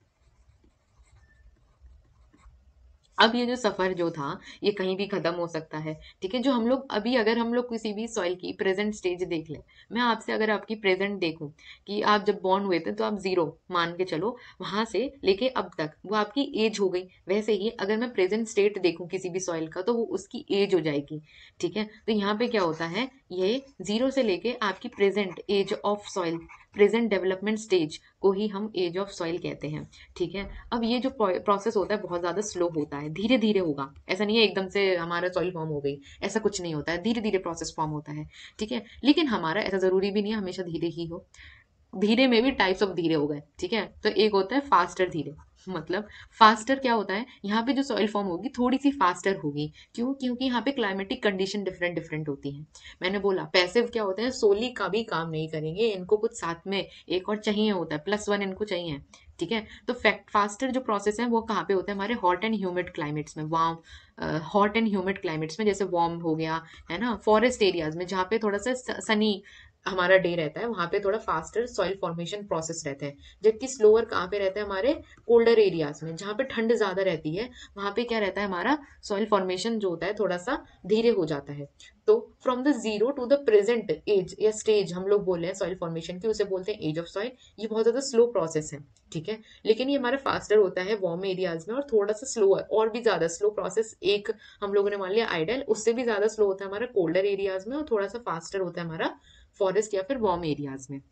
अब ये जो सफर जो था ये कहीं भी खत्म हो सकता है, ठीक है। जो हम लोग अभी अगर हम लोग किसी भी सॉइल की प्रेजेंट स्टेज देख लें, मैं आपसे अगर आपकी प्रेजेंट देखूं कि आप जब बॉर्न हुए थे तो आप जीरो मान के चलो, वहां से लेके अब तक वो आपकी एज हो गई। वैसे ही अगर मैं प्रेजेंट स्टेट देखूं किसी भी सॉइल का तो वो उसकी एज हो जाएगी, ठीक है। तो यहाँ पे क्या होता है, ये जीरो से लेके आपकी present age of soil, present development stage को ही हम एज ऑफ सॉइल कहते हैं, ठीक है। अब ये जो प्रोसेस होता है बहुत ज्यादा स्लो होता है, धीरे धीरे होगा, ऐसा नहीं है एकदम से हमारा सॉइल फॉर्म हो गई, ऐसा कुछ नहीं होता है, धीरे धीरे प्रोसेस फॉर्म होता है, ठीक है। लेकिन हमारा ऐसा जरूरी भी नहीं है हमेशा धीरे ही हो, धीरे में भी टाइप्स ऑफ धीरे हो गए, ठीक है। तो एक होता है फास्टर धीरे, मतलब फास्टर क्या होता है, यहाँ पे जो सॉइल फॉर्म होगी थोड़ी सी फास्टर होगी, क्यों, क्योंकि यहाँ पे क्लाइमेटिक कंडीशन डिफरेंट डिफरेंट होती हैं। मैंने बोला पैसिव क्या होते हैं, सोली का भी काम नहीं करेंगे, इनको कुछ साथ में एक और चाहिए होता है, प्लस वन इनको चाहिए, ठीक है। तो फैक्ट फास्टर जो प्रोसेस है वो कहाँ पे होता है, हमारे हॉट एंड ह्यूमिड क्लाइमेट्स में, warm hot and humid climates में, जैसे वार्म हो गया है ना, फॉरेस्ट एरियाज में जहाँ पे थोड़ा सा सनी हमारा डे रहता है वहां पे थोड़ा फास्टर सॉइल फॉर्मेशन प्रोसेस रहता है, जबकि स्लोअर कहाँ पे रहता है, हमारे कोल्डर एरियाज में जहाँ पे ठंड ज्यादा रहती है वहां पे क्या रहता है, हमारा सॉइल फॉर्मेशन जो होता है थोड़ा सा धीरे हो जाता है। तो from the zero to the present age या स्टेज हम लोग बोल रहे हैं सॉइल फॉर्मेशन की, उसे बोलते हैं एज ऑफ सॉइल। ये बहुत ज्यादा स्लो प्रोसेस है, ठीक है, लेकिन ये हमारा फास्टर होता है वार्म एरियाज में, और थोड़ा सा स्लोअर और भी ज्यादा स्लो प्रोसेस एक हम लोगों ने मान लिया आइडल, उससे भी ज्यादा स्लो होता है हमारा कोल्डर एरियाज में, और थोड़ा सा फास्टर होता है हमारा फॉरेस्ट या फिर वार्म एरियाज में।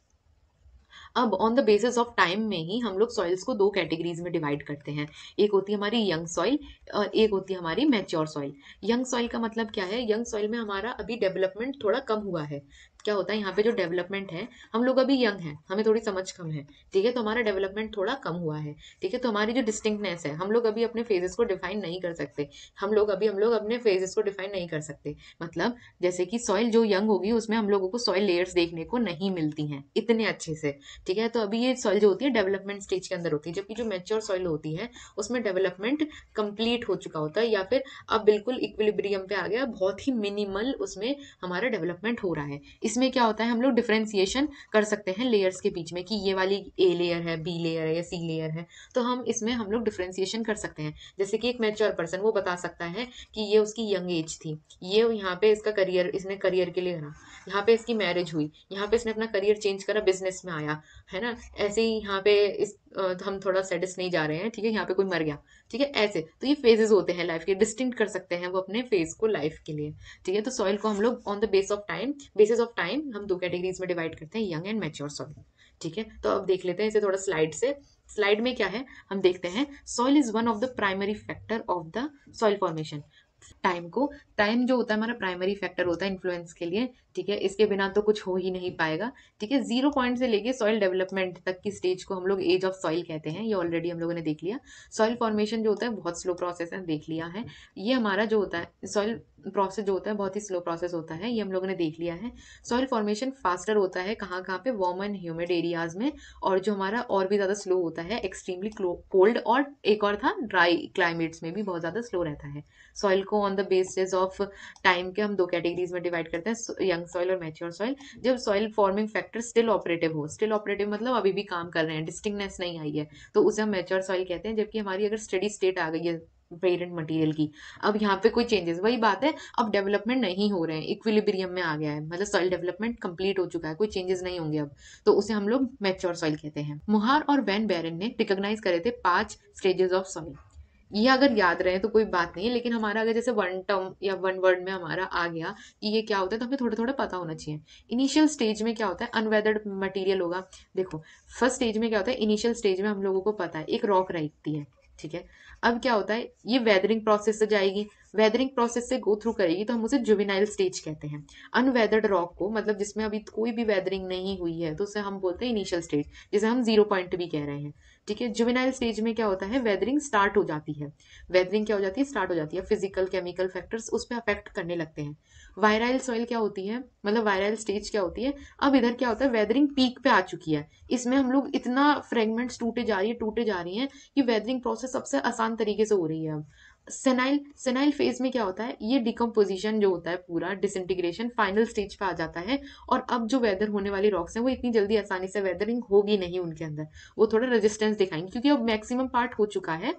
अब on the basis of time में ही हम लोग सॉइल्स को दो कैटेगरीज में डिवाइड करते हैं। एक होती है हमारी यंग सॉइल और एक होती है हमारी मैच्योर सॉइल। यंग सॉइल का मतलब क्या है, यंग सॉइल में हमारा अभी डेवलपमेंट थोड़ा कम हुआ है। क्या होता है यहाँ पे जो डेवलपमेंट है, हम लोग अभी यंग है, हमें थोड़ी समझ कम है, ठीक है, तो हमारा डेवलपमेंट थोड़ा कम हुआ है, ठीक है, तो हमारी जो डिस्टिंक्टनेस है, हम लोग अभी अपने फेजेस को डिफाइन नहीं कर सकते। हम लोग अभी हम लोग अपने फेजेस को डिफाइन नहीं कर सकते, मतलब जैसे कि सॉइल जो यंग होगी उसमें हम लोगों को सॉइल लेयर्स देखने को नहीं मिलती हैं इतने अच्छे से, ठीक है, तो अभी ये सॉइल जो होती है डेवलपमेंट स्टेज के अंदर होती है, जबकि जो मैच्योर सॉइल होती है उसमें डेवलपमेंट कंप्लीट हो चुका होता है, या फिर अब बिल्कुल इक्विलिब्रियम पे आ गया, बहुत ही मिनिमल उसमें हमारा डेवलपमेंट हो रहा है। इसमें क्या होता है, हम लोग डिफरेंशिएशन कर सकते हैं लेयर्स के बीच में कि ये वाली ए लेयर है, बी लेयर है या सी लेयर है, तो हम इसमें हम लोग डिफरेंशिएशन कर सकते हैं। जैसे कि एक मैच्योर पर्सन वो बता सकता है कि ये उसकी यंग एज थी, ये यहाँ पे इसका करियर, इसने करियर के लिए करा, यहाँ पे इसकी मैरिज हुई, यहाँ पे इसने अपना करियर चेंज करा, बिजनेस में आया, है ना, ऐसे ही यहाँ पे इस अ, हम थोड़ा सैडिस्ट नहीं जा रहे हैं, ठीक है, यहाँ पे कोई मर गया, ठीक है, ऐसे तो ये फेजेस होते हैं लाइफ के, डिस्टिंक्ट कर सकते हैं वो अपने फेज को लाइफ के लिए, ठीक है। तो सॉइल को हम लोग on the base of time basis of time हम दो कैटेगरीज में डिवाइड करते हैं, यंग एंड मैच्योर सॉइल, ठीक है। तो अब देख लेते हैं इसे थोड़ा स्लाइड से। स्लाइड में क्या है हम देखते हैं, soil is one of the primary factor of the soil formation. Time को, टाइम जो होता है हमारा प्राइमरी फैक्टर होता है इन्फ्लुएंस के लिए, ठीक है, इसके बिना तो कुछ हो ही नहीं पाएगा, ठीक है। जीरो पॉइंट से लेके सॉइल डेवलपमेंट तक की स्टेज को हम लोग एज ऑफ सॉइल कहते हैं, ये ऑलरेडी हम लोगों ने देख लिया। सॉइल फॉर्मेशन जो होता है बहुत स्लो प्रोसेस है, देख लिया है। ये हमारा जो होता है सॉइल प्रोसेस जो होता है बहुत ही स्लो प्रोसेस होता है, ये हम लोगों ने देख लिया है। सॉइल फॉर्मेशन फास्टर होता है कहाँ कहाँ पे, वार्म एंड ह्यूमिड एरियाज में, और जो हमारा और भी ज्यादा स्लो होता है एक्सट्रीमली कोल्ड, और एक और था ड्राई क्लाइमेट्स में भी बहुत ज्यादा स्लो रहता है। सॉइल को on the basis of time के हम दो कैटेगरीज में डिवाइड करते हैं, यंग सॉइल और मैच्योर सॉइल। जब soil forming factor still operative हो, स्टिल ऑपरेटिव मतलब अभी भी काम कर रहे हैं, डिस्टिंक्टनेस नहीं आई है, तो उसे हम मैच्योर सॉइल कहते हैं। जबकि हमारी अगर स्टेडी स्टेट आ गई है पेरेंट मटेरियल की, अब यहाँ पे कोई चेंजेस, वही बात है, अब डेवलपमेंट नहीं हो रहे हैं, इक्विलिब्रियम में आ गया है, मतलब सॉइल डेवलपमेंट कंप्लीट हो चुका है, कोई चेंजेस नहीं होंगे अब, तो उसे हम लोग मैच्योर सॉइल कहते हैं। मुहार और वैन बेरन ने रिकॉग्नाइज करे थे पांच स्टेजेस ऑफ सॉइल। ये अगर याद रहे तो कोई बात नहीं है, लेकिन हमारा अगर जैसे वन टर्म या वन वर्ड में हमारा आ गया कि ये क्या होता है, तो हमें थोड़ा थोड़ा पता होना चाहिए। इनिशियल स्टेज में क्या होता है, अनवेदर्ड मटेरियल होगा। देखो फर्स्ट स्टेज में क्या होता है, इनिशियल स्टेज में हम लोगों को पता है एक रॉक रहती है, ठीक है। अब क्या होता है, ये वेदरिंग प्रोसेस से जाएगी, वेदरिंग प्रोसेस से गो थ्रू करेगी, तो हम उसे जुवेनाइल स्टेज कहते हैं। अनवेदर्ड रॉक को, मतलब जिसमें अभी कोई भी वेदरिंग नहीं हुई है, तो उसे हम बोलते हैं इनिशियल स्टेज, जिसे हम जीरो पॉइंट भी कह रहे हैं, ठीक है। जुवेनाइल स्टेज में क्या होता है, वेदरिंग स्टार्ट हो जाती है। वेदरिंग क्या हो जाती है, स्टार्ट हो जाती है, फिजिकल केमिकल फैक्टर्स उस पर अफेक्ट करने लगते हैं। वायराइल सॉइल क्या होती है, मतलब वायराइल स्टेज क्या होती है, अब इधर क्या होता है, वेदरिंग पीक पे आ चुकी है, इसमें हम लोग इतना फ्रेगमेंट्स टूटे जा रही है टूटे जा रही हैं कि वेदरिंग प्रोसेस सबसे आसान तरीके से हो रही है अब। सेनाइल सेनाइल फेज में क्या होता है, ये डिकम्पोजिशन जो होता है पूरा डिसइंटीग्रेशन फाइनल स्टेज पे आ जाता है, और अब जो वेदर होने वाली रॉक्स हैं वो इतनी जल्दी आसानी से वेदरिंग होगी नहीं उनके अंदर, वो थोड़ा रेजिस्टेंस दिखाएंगे क्योंकि अब मैक्सिमम पार्ट हो चुका है।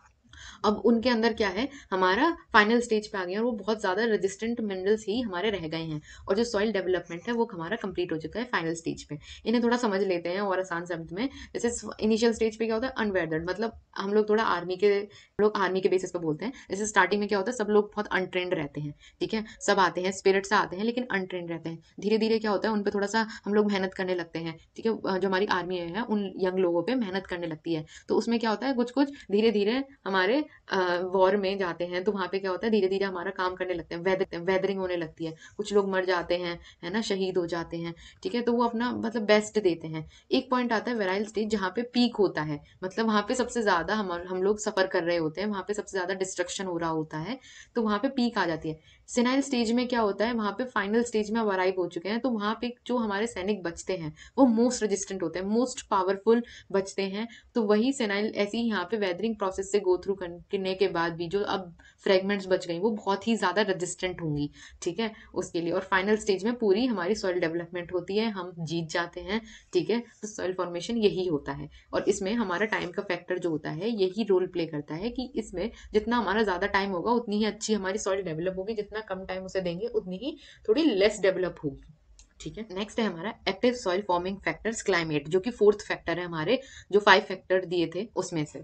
अब उनके अंदर क्या है, हमारा फाइनल स्टेज पे आ गया, और वो बहुत ज्यादा रेजिस्टेंट मिनरल्स ही हमारे रह गए हैं, और जो सॉइल डेवलपमेंट है वो हमारा कंप्लीट हो चुका है फाइनल स्टेज पे। इन्हें थोड़ा समझ लेते हैं और आसान शब्द में। जैसे इनिशियल स्टेज पे क्या होता है, अनवेदर्ड, मतलब हम लोग थोड़ा आर्मी के हम लोग आर्मी के बेसिस पे बोलते हैं। जैसे स्टार्टिंग में क्या होता है, सब लोग बहुत अनट्रेंड रहते हैं, ठीक है, सब आते हैं स्पिरिट से आते हैं लेकिन अनट्रेंड रहते हैं। धीरे धीरे क्या होता है, उन पर थोड़ा सा हम लोग मेहनत करने लगते हैं, ठीक है, जो हमारी आर्मी है उन यंग लोगों पे मेहनत करने लगती है, तो उसमें क्या होता है, कुछ कुछ धीरे धीरे हमारे वॉर में जाते हैं, तो वहां पे क्या होता है, धीरे धीरे हमारा काम करने लगते हैं, वेदर वेदरिंग होने लगती है, कुछ लोग मर जाते हैं, है ना, शहीद हो जाते हैं, ठीक है, तो वो अपना मतलब बेस्ट देते हैं। एक पॉइंट आता है वेराइल स्टेज, जहाँ पे पीक होता है, मतलब वहां पे सबसे ज्यादा हम हम लोग सफर कर रहे होते हैं, वहां पे सबसे ज्यादा डिस्ट्रक्शन हो रहा होता है, तो वहां पे पीक आ जाती है। सेनाइल स्टेज में क्या होता है, वहां पे फाइनल स्टेज में अब अराइव हो चुके हैं, तो वहां पे जो हमारे सैनिक बचते हैं वो मोस्ट रेजिस्टेंट होते हैं, मोस्ट पावरफुल बचते हैं। तो वही सेनाइल ऐसे ही यहाँ पे वेदरिंग प्रोसेस से गो थ्रू करने के बाद भी जो अब फ्रेगमेंट्स बच गई वो बहुत ही ज्यादा रेजिस्टेंट होंगी, ठीक है, उसके लिए। और फाइनल स्टेज में पूरी हमारी सॉइल डेवलपमेंट होती है, हम जीत जाते हैं, ठीक है। तो सॉइल फॉर्मेशन यही होता है, और इसमें हमारा टाइम का फैक्टर जो होता है यही रोल प्ले करता है कि इसमें जितना हमारा ज्यादा टाइम होगा उतनी ही अच्छी हमारी सॉइल डेवलप होगी, जितना कम टाइम उसे देंगे उतनी ही थोड़ी लेस डेवलप होगी, ठीक है। नेक्स्ट है हमारा active soil forming factors, climate, जो कि फोर्थ फैक्टर है हमारे जो फाइव फैक्टर दिए थे उसमें से।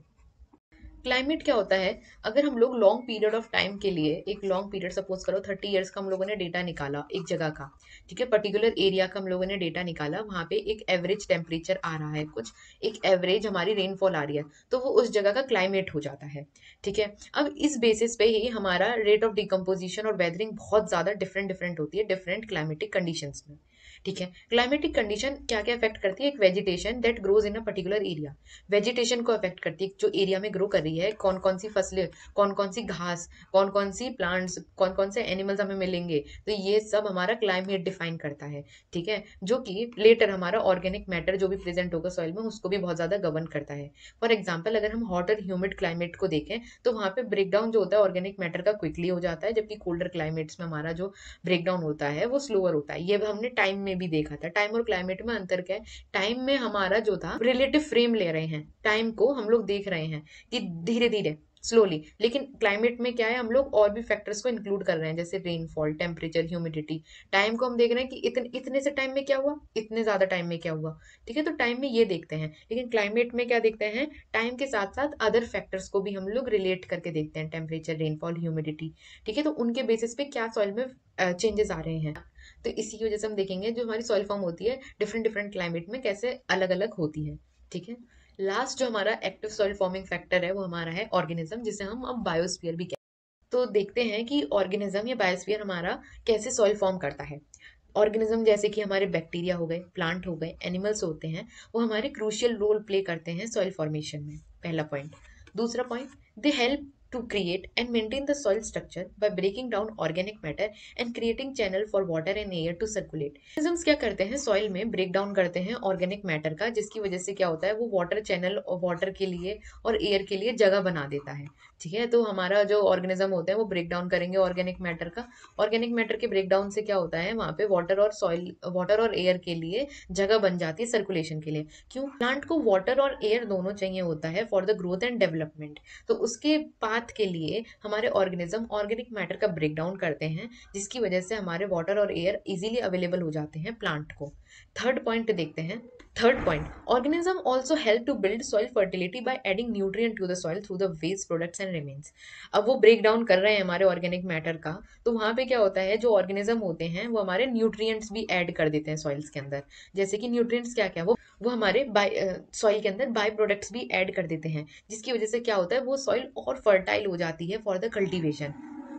क्लाइमेट क्या होता है, अगर हम लोग लॉन्ग पीरियड ऑफ टाइम के लिए, एक लॉन्ग पीरियड सपोज करो थर्टी इयर्स का हम लोगों ने डेटा निकाला एक जगह का, ठीक है, पर्टिकुलर एरिया का हम लोगों ने डेटा निकाला, वहां पे एक एवरेज टेम्परेचर आ रहा है, कुछ एक एवरेज हमारी रेनफॉल आ रही है, तो वो उस जगह का क्लाइमेट हो जाता है, ठीक है। अब इस बेसिस पे ही हमारा रेट ऑफ डिकम्पोजिशन और वेदरिंग बहुत ज्यादा डिफरेंट डिफरेंट होती है डिफरेंट क्लाइमेटिक कंडीशंस में, ठीक है। क्लाइमेटिक कंडीशन क्या क्या अफेक्ट करती है, एक vegetation that grows in a particular area, vegetation को अफेक्ट करती है, जो एरिया में ग्रो कर रही है, कौन कौन सी फसलें, कौन कौन सी घास, कौन कौन सी प्लांट्स, कौन कौन से एनिमल्स हमें मिलेंगे, तो ये सब हमारा क्लाइमेट डिफाइन करता है, ठीक है, जो कि लेटर हमारा ऑर्गेनिक मैटर जो भी प्रेजेंट होगा सॉइल में उसको भी बहुत ज्यादा गवर्न करता है। फॉर एग्जाम्पल अगर हम हॉट और ह्यूमिड क्लाइमेट को देखें तो वहां पे ब्रेकडाउन जो होता है ऑर्गेनिक मैटर का क्विकली हो जाता है, जबकि कोल्डर क्लाइमेट्स में हमारा जो ब्रेकडाउन होता है वो स्लोअर होता है। ये हमने टाइम में भी देखा था। टाइम और क्लाइमेट में अंतर क्या है, टाइम में हमारा जो था रिलेटिव फ्रेम ले रहे हैं, टाइम को हम लोग देख रहे हैं कि धीरे धीरे स्लोली, लेकिन क्लाइमेट में क्या है, हम लोग और भी फैक्टर्स को इंक्लूड कर रहे हैं, जैसे रेनफॉल, टेम्परेचर, ह्यूमिडिटी। टाइम को हम देख रहे हैं कि इतने इतने से टाइम में क्या हुआ, इतने ज्यादा टाइम में क्या हुआ, ठीक है, तो टाइम में ये देखते हैं। लेकिन क्लाइमेट में क्या देखते हैं, टाइम के साथ साथ अदर फैक्टर्स को भी हम लोग रिलेट करके देखते हैं, टेम्परेचर, रेनफॉल, ह्यूमिडिटी, ठीक है, तो उनके बेसिस पे क्या सॉइल में चेंजेस आ रहे हैं। तो इसी की वजह से हम देखेंगे जो हमारी सॉइल फॉर्म होती है डिफरेंट डिफरेंट क्लाइमेट में कैसे अलग अलग होती है, ठीक है। लास्ट जो हमारा एक्टिव सॉइल फॉर्मिंग फैक्टर है वो हमारा है ऑर्गेनिज्म, जिसे हम अब बायोस्फीयर भी कहते हैं। तो देखते हैं कि ऑर्गेनिज्म या बायोस्फीयर हमारा कैसे सॉइल फॉर्म करता है। ऑर्गेनिज्म जैसे कि हमारे बैक्टीरिया हो गए, प्लांट हो गए, एनिमल्स होते हैं, वो हमारे क्रूशियल रोल प्ले करते हैं सॉइल फॉर्मेशन में, पहला पॉइंट। दूसरा point, they help to create and maintain the soil structure by breaking down organic matter and creating channel for water and air to circulate. Organisms क्या करते हैं, सॉइल में ब्रेक डाउन करते हैं ऑर्गेनिक मैटर का, जिसकी वजह से क्या होता है, वो वाटर चैनल और वाटर के लिए और एयर के लिए जगह बना देता है, ठीक है। तो हमारा जो ऑर्गेनिज्म होता है वो ब्रेक डाउन करेंगे ऑर्गेनिक मैटर का, ऑर्गेनिक मैटर के ब्रेक डाउन से क्या होता है, वहां पे वाटर और सॉइल, वाटर और एयर के लिए जगह बन जाती है सर्कुलेशन के लिए। क्यों, प्लांट को वाटर और एयर दोनों चाहिए होता है for the growth and development, तो उसके पाथ के लिए हमारे ऑर्गेनिज्म ऑर्गेनिक मैटर का ब्रेक डाउन करते हैं, जिसकी वजह से हमारे वाटर और एयर इजीली अवेलेबल हो जाते हैं प्लांट को। थर्ड पॉइंट देखते हैं। Third point, organism also help to build soil fertility by adding nutrient to the soil through the waste products and remains. अब वो ब्रेक डाउन कर रहे हैं हमारे ऑर्गेनिक मैटर का, तो वहां पे क्या होता है, जो ऑर्गेनिज्म होते हैं वो हमारे न्यूट्रिएंट्स भी ऐड कर देते हैं सॉइल्स के अंदर। जैसे कि न्यूट्रिएंट्स क्या क्या, वो वो हमारे सॉइल के अंदर बाय प्रोडक्ट्स भी ऐड कर देते हैं, जिसकी वजह से क्या होता है, वो सॉइल और फर्टाइल हो जाती है फॉर द कल्टीवेशन।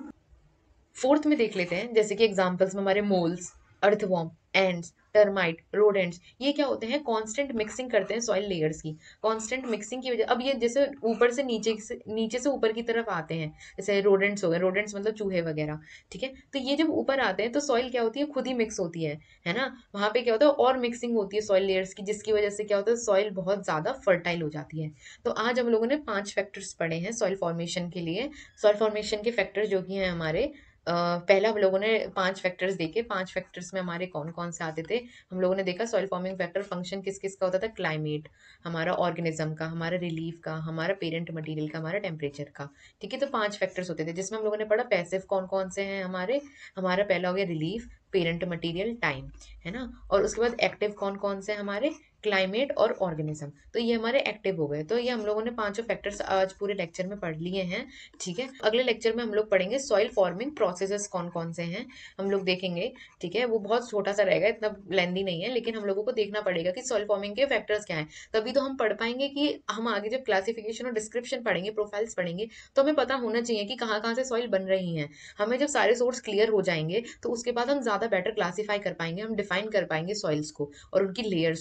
फोर्थ में देख लेते हैं, जैसे कि एग्जांपल्स में हमारे moles, earthworm, ants, termite, rodents, ये क्या होते हैं, कांस्टेंट मिक्सिंग करते हैं सॉइल लेयर्स की। कांस्टेंट मिक्सिंग की वजह, अब ये जैसे ऊपर से नीचे से नीचे से ऊपर की तरफ आते हैं, जैसे रोडेंट्स हो गए, रोडेंट्स मतलब चूहे वगैरह, ठीक है, तो ये जब ऊपर आते हैं तो सॉइल क्या होती है, खुद ही मिक्स होती है है ना, वहां पे क्या होता है और मिक्सिंग होती है सॉइल लेयर्स की, जिसकी वजह से क्या होता है, सॉइल बहुत ज्यादा फर्टाइल हो जाती है। तो आज हम लोगों ने पांच फैक्टर्स पढ़े हैं सॉइल फॉर्मेशन के लिए। सॉइल फॉर्मेशन के फैक्टर जो कि हैं हमारे, अ, पहला हम लोगों ने पांच फैक्टर्स देखे, पांच फैक्टर्स में हमारे कौन कौन से आते थे, हम लोगों ने देखा सॉइल फॉर्मिंग फैक्टर फंक्शन किस किस का होता था, क्लाइमेट, हमारा ऑर्गेनिज्म का, हमारा रिलीफ का, हमारा पेरेंट मटेरियल का, हमारा टेम्परेचर का, ठीक है। तो पांच फैक्टर्स होते थे, जिसमें हम लोगों ने पढ़ा पैसिव कौन कौन से हैं हमारे, हमारा पहला हो गया रिलीफ, पेरेंट मटेरियल, टाइम, है ना, और उसके बाद एक्टिव कौन कौन से हमारे, क्लाइमेट और ऑर्गेनिज्म, तो ये हमारे एक्टिव हो गए। तो ये हम लोगों ने पांचों फैक्टर्स आज पूरे लेक्चर में पढ़ लिए हैं, ठीक है। अगले लेक्चर में हम लोग पढ़ेंगे सॉइल फॉर्मिंग प्रोसेसेस कौन कौन से हैं, हम लोग देखेंगे, ठीक है। वो बहुत छोटा सा रहेगा, इतना लेंदी नहीं है, लेकिन हम लोगों को देखना पड़ेगा कि सॉइल फॉर्मिंग के फैक्टर्स क्या हैं, तभी तो हम पढ़ पाएंगे कि हम आगे जब क्लासिफिकेशन और डिस्क्रिप्शन पढ़ेंगे, प्रोफाइल्स पढ़ेंगे, तो हमें पता होना चाहिए कि कहाँ कहाँ से सॉइल बन रही है। हमें जब सारे सोर्स क्लियर हो जाएंगे तो उसके बाद हम ज्यादा बेटर क्लासीफाई कर पाएंगे, हम डिफाइन कर पाएंगे सॉइल्स को और उनकी लेयर्स को। तो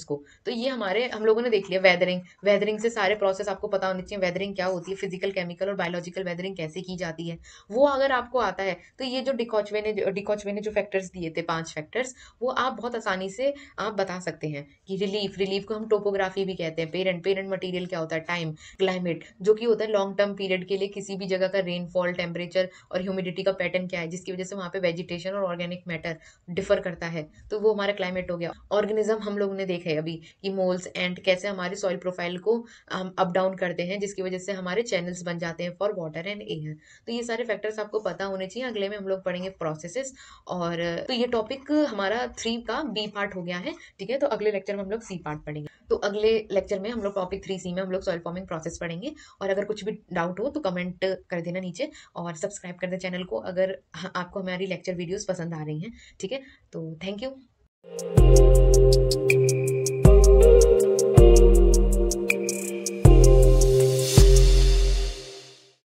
तो ये हमारे हम लोगों ने देख लिया वेदरिंग। वेदरिंग से सारे प्रोसेस आपको पता होने चाहिए, वेदरिंग क्या होती है, फिजिकल, केमिकल और बायोलॉजिकल वेदरिंग कैसे की जाती है, वो अगर आपको आता है तो ये जो डिकॉचवे ने डिकॉचवे ने जो फैक्टर्स दिए थे, पांच फैक्टर्स, वो आप बहुत आसानी से आप बता सकते हैं। कि रिलीफ, रिलीफ को हम टोपोग्राफी भी कहते हैं। पेरेंट, पेरेंट मटेरियल क्या होता है, टाइम, क्लाइमेट जो कि होता है लॉन्ग टर्म पीरियड के लिए किसी भी जगह का रेनफॉल, टेम्परेचर और ह्यूमिडिटी का पैटर्न क्या है, जिसकी वजह से वहाँ पे वेजिटेशन और ऑर्गेनिक मैटर डिफर करता है, तो वो हमारा क्लाइमेट हो गया। ऑर्गेनिज्म हम लोग ने देखे अभी कि मोल्स, एंड कैसे हमारे सॉइल प्रोफाइल को हम अप डाउन करते हैं, जिसकी वजह से हमारे चैनल्स बन जाते हैं फॉर वाटर एंड एयर। तो ये सारे फैक्टर्स आपको पता होने चाहिए। अगले में हम लोग पढ़ेंगे प्रोसेसेस। और तो ये टॉपिक हमारा थ्री का बी पार्ट हो गया है, ठीक है। तो अगले लेक्चर में हम लोग सी पार्ट पढ़ेंगे। तो अगले लेक्चर में हम लोग टॉपिक थ्री सी में हम लोग सॉइल फॉर्मिंग प्रोसेस पढ़ेंगे। और अगर कुछ भी डाउट हो तो कमेंट कर देना नीचे, और सब्सक्राइब कर दे चैनल को अगर आपको हमारी लेक्चर वीडियोस पसंद आ रही हैं, ठीक है। तो थैंक यू।